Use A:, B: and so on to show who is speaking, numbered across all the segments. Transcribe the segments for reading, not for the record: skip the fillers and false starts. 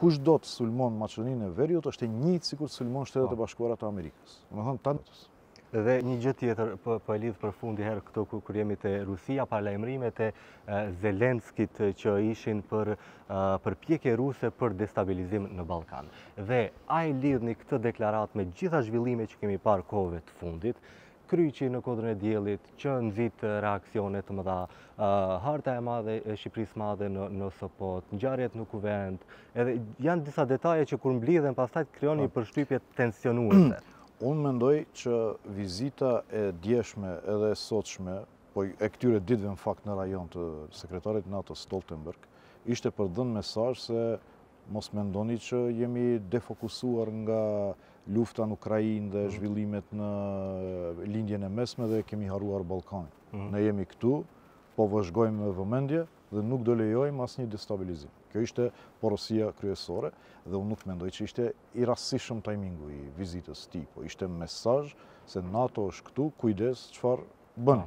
A: kush do të sulmon Maqedoninë e Veriut është e njëjtë sikur të sulmon Shtetet e Bashkuara të Amerikës. Domethënë tani
B: Dhe një gjë tjetër, po e lidh përfundi herë këto kur jemi te Rusia, paralajmërimet e Zelenskit që ishin për përpjekje ruse për destabilizim në Ballkan. Dhe a i lidhni këtë deklaratë me gjitha zhvillimet që kemi parë kohëve të fundit, kryqi në Kodrën e Diellit që nxit reaksione të mëdha, harta e madhe e Shqipërisë madhe në Sopot, ngjarjet në Kuvend, edhe janë disa detaje që kur mblidhen pastaj krijon një përshtypje tensionuese.
A: Unë mendoj që vizita e djeshme edhe e sotshme, po e këtyre ditëve në fakt në rajon të sekretarit NATO Stoltenberg, ishte për dhënë mesazh se mos mendoni që jemi defokusuar nga lufta në Ukrainë dhe zhvillimet në lindjen e mesme dhe kemi harruar Ballkanin. Ne jemi këtu, po vëzhgojmë me vëmendje dhe nuk do lejojmë asnjë destabilizim. Kjo ishte porosia kryesore dhe unë nuk mendoj që ishte i rastësishëm timingu i vizitës tij, po ishte mesazh se NATO është këtu, kujdes çfarë bën.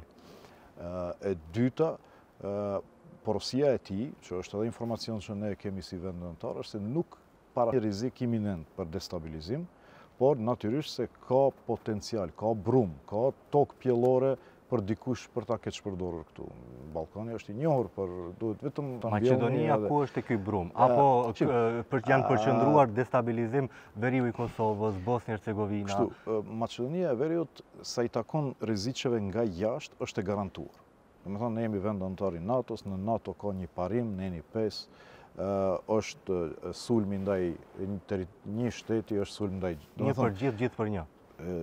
A: E dyta, porosia e tij, që është edhe informacion që ne kemi si vendëtar, është se nuk para një rrezik iminent për destabilizim, por natyrisht se ka potencial, ka brum, ka tokë pjellore për dikush për ta keq përdorur këtu. Ballkani është i njohur për duhet vetëm ta
B: Maqedonia ku është ky brum? Apo janë përqendruar destabilizim veriu i Kosovës, Bosnjë-Hercegovina?
A: Kështu, Maqedonia e Veriut sa i takon rreziqeve nga jashtë është e garantuar. Domethënë ne jemi vend antar i NATO-s, në NATO ka një parim, ne jemi 5, është sulmi ndaj një shteti, është sulm ndaj
B: një për gjithë, gjithë për një.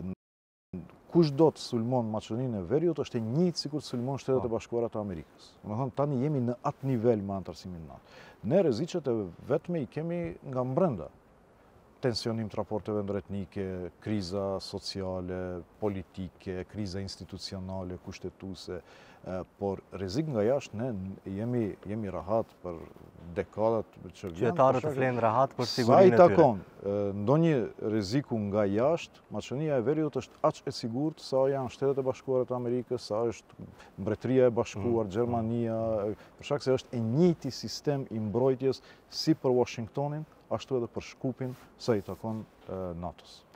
A: Kush do të sulmon Maqedoninë e Veriut është e njëjtë sikur të sulmon Shtetet e Bashkuara të Amerikës. Domethënë tani jemi në atë nivel me anëtarësimin NATO. Ne rreziqet e vetme i kemi nga brenda. Tensionim të raporteve ndërretnike, kriza sociale, politike, kriza institucionale, kushtetuese, por rrezik nga jashtë ne jemi rahat për dekadat që vijnë.
B: Qytetarët të flenë rahat për sigurinë e tyre.
A: Sa i takon ndonjë rreziku nga jashtë, Maqedonia e Veriut është aq e sigurt sa janë Shtetet e Bashkuara të Amerikës, sa është Mbretëria e Bashkuar, Gjermania, për shkak se është e njëjti sistem i mbrojtjes si për Washingtonin, ashtu edhe për Shkupin sa i takon NATO-s.